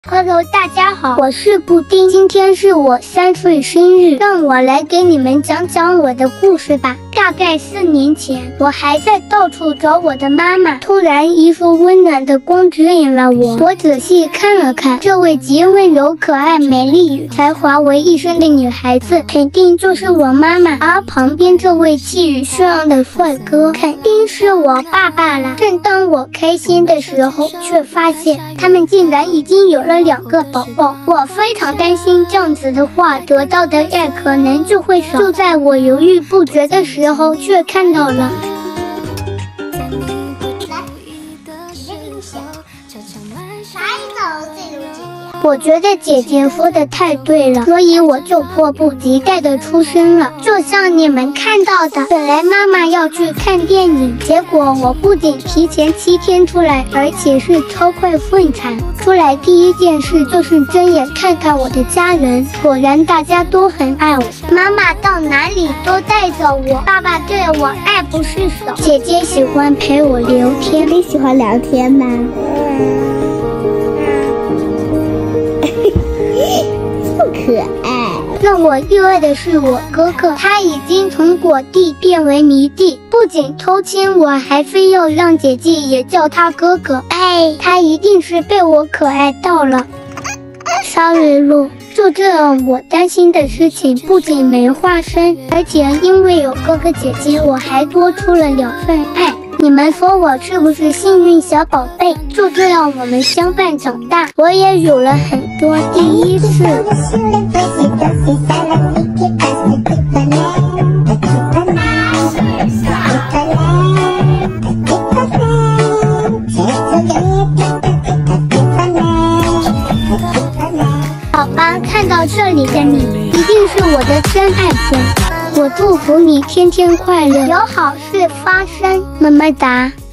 Hello， 大家好，我是布丁，今天是我3岁生日，让我来给你们讲讲我的故事吧。大概4年前，我还在到处找我的妈妈，突然一束温暖的光指引了我。我仔细看了看，这位集温柔、可爱、美丽与才华为一身的女孩子，肯定就是我妈妈。而旁边这位气宇轩昂的帅哥，肯定是我爸爸了。正当我开心的时候，却发现他们竟然已经有了2个宝宝。我非常担心，这样子的话，得到的爱可能就会少。就在我犹豫不决的时候，却看到了。我觉得姐姐说的太对了，所以我就迫不及待的出生了。就像你们看到的，本来妈妈要去看电影，结果我不仅提前7天出来，而且是超快顺产。出来第一件事就是睁眼看看我的家人，果然大家都很爱我，妈妈到哪里都带着我，爸爸对我爱不释手，姐姐喜欢陪我聊天。 你喜欢聊天吗？可爱。 让我意外的是，我哥哥他已经从果弟变为迷弟，不仅偷亲我，还非要让姐姐也叫他哥哥。他一定是被我可爱到了。Sorry 路，就这样，我担心的事情不仅没发生，而且因为有哥哥姐姐，我还多出了2份爱。你们说我是不是幸运小宝贝？就这样，我们相伴长大，我也有了很多第一次。好吧，看到这里的你，一定是我的真爱粉。我祝福你天天快乐，有好事发生，么么哒。